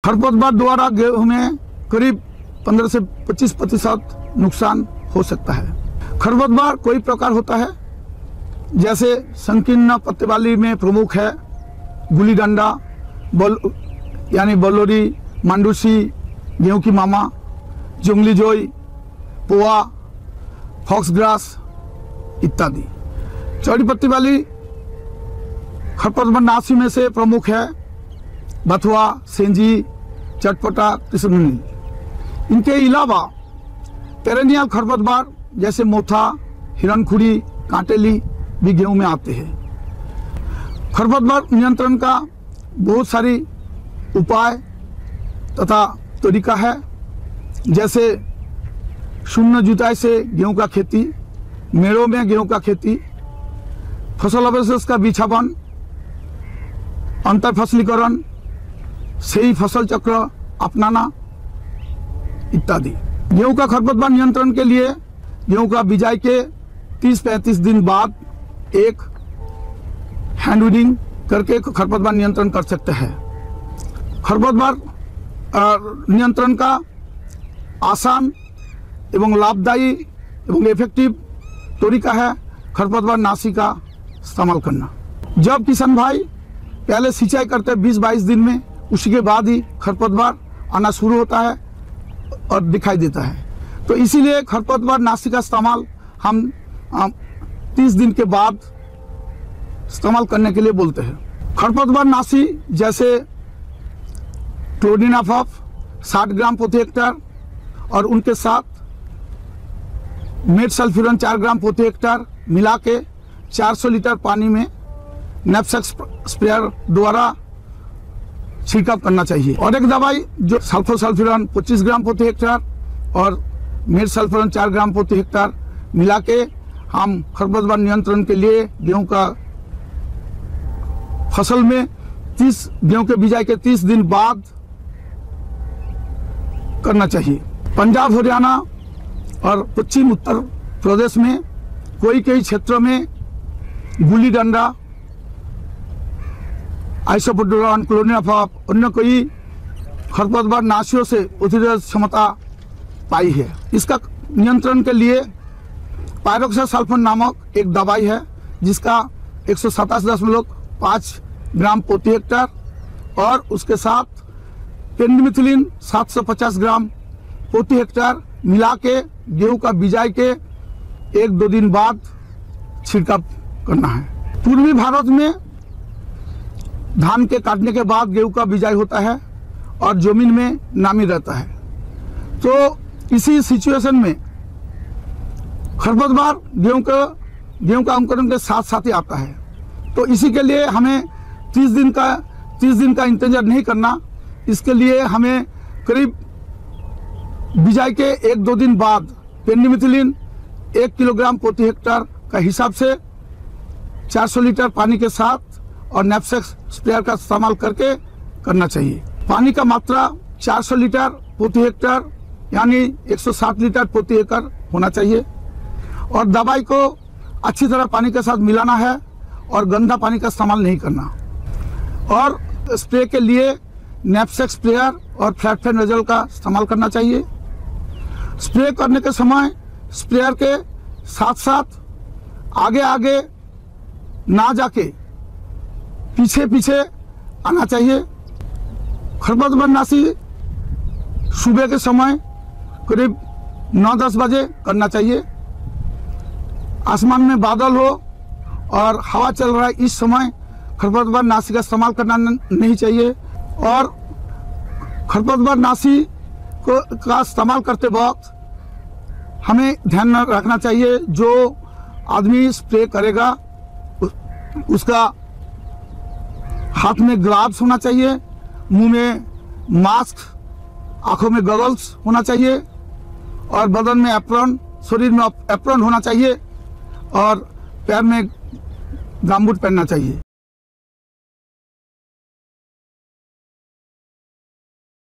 खरपतवार द्वारा गेहूं में करीब 15 से 25% नुकसान हो सकता है। खरपतवार कई प्रकार होता है, जैसे संकीर्ण पत्ते वाली में प्रमुख है गुली डंडा, यानी बलोरी, मांडूसी, गेहूं की मामा, जंगली जोई, पोआ, फॉक्सग्रास इत्यादि। चौड़ी पत्ती वाली खरपतवार नाशी में से प्रमुख है बथुआ, सेंजी, चटपटा, कृष्णनील। इनके अलावा पेरेनियल खरपतवार जैसे मोथा, हिरणखुरी, कांटेली भी गेहूं में आते हैं। खरपतवार नियंत्रण का बहुत सारी उपाय तथा तरीका है, जैसे शून्य जुताई से गेहूं का खेती, मेड़ों में गेहूं का खेती, फसल अवशेष का बिछावन, अंतर फसलीकरण, सही फसल चक्र अपनाना इत्यादि। गेहूं का खरपतवार नियंत्रण के लिए गेहूं का बिजाई के 30-35 दिन बाद एक हैंड वीडिंग करके खरपतवार नियंत्रण कर सकते हैं। खरपतवार नियंत्रण का आसान एवं लाभदायी एवं इफेक्टिव तरीका है खरपतवार नाशी का इस्तेमाल करना। जब किसान भाई पहले सिंचाई करते 20-22 दिन में, उसके बाद ही खरपतवार आना शुरू होता है और दिखाई देता है। तो इसीलिए खरपतवार नाशी का इस्तेमाल हम 30 दिन के बाद इस्तेमाल करने के लिए बोलते हैं। खरपतवार नाशी जैसे क्लोरोडिनाफॉस 60 ग्राम प्रति हेक्टेयर और उनके साथ मेटसल्फ्यूरन 4 ग्राम प्रति हेक्टेयर मिला के 400 लीटर पानी में नैपसेक स्प्रेयर द्वारा छिड़काव करना चाहिए। और एक दवाई जो सल्फोसल्फ्यूरन 25 ग्राम प्रति हेक्टेयर और मेटसल्फ्यूरन 4 ग्राम प्रति हेक्टेयर मिला के हम खरपतवार नियंत्रण के लिए गेहूं का फसल में गेहूं के बिजाई के 30 दिन बाद करना चाहिए। पंजाब, हरियाणा और पश्चिम उत्तर प्रदेश में कई क्षेत्रों में गुली डंडा, आइसोप्रोडोन, क्लोरोडिनाफॉस, अन्य कई खरपतवार नाशियों से प्रतिरोधक क्षमता पाई है। इसका नियंत्रण के लिए पायरोक्सासल्फोन नामक एक दवाई है, जिसका 127.5 ग्राम प्रति हेक्टेयर और उसके साथ पेंडिमिथिलिन 750 ग्राम प्रति हेक्टेयर मिला के गेहूं का बिजाई के 1-2 दिन बाद छिड़काव करना है। पूर्वी भारत में धान के काटने के बाद गेहूं का बिजाई होता है और जमीन में नामी रहता है। तो इसी सिचुएशन में खरपतवार गेहूं का अंकुरण के साथ साथ ही आता है। तो इसी के लिए हमें 30 दिन का इंतजार नहीं करना। इसके लिए हमें करीब बिजाई के 1-2 दिन बाद पेंडिमिथिलिन 1 किलोग्राम प्रति हेक्टेयर का हिसाब से 400 लीटर पानी के साथ और नैपसेक स्प्रेयर का इस्तेमाल करके करना चाहिए। पानी का मात्रा 400 लीटर प्रति हेक्टेयर यानी 160 लीटर प्रति एकड़ होना चाहिए। और दवाई को अच्छी तरह पानी के साथ मिलाना है और गंदा पानी का इस्तेमाल नहीं करना। और स्प्रे के लिए नैपसेक स्प्रेयर और फ्लैट फैन नोजल का इस्तेमाल करना चाहिए। स्प्रे करने के समय स्प्रेयर के साथ साथ आगे ना जाके पीछे आना चाहिए। खरपतवार नाशी सुबह के समय करीब 9-10 बजे करना चाहिए। आसमान में बादल हो और हवा चल रहा है, इस समय खरपतवार नाशी का इस्तेमाल करना नहीं चाहिए। और खरपतवार नाशी का इस्तेमाल करते वक्त हमें ध्यान रखना चाहिए, जो आदमी स्प्रे करेगा उसका हाथ में ग्लव्स होना चाहिए, मुंह में मास्क, आंखों में गॉगल्स होना चाहिए और बदन में एप्रॉन, शरीर में एप्रॉन होना चाहिए और पैर में गमबूट पहनना चाहिए।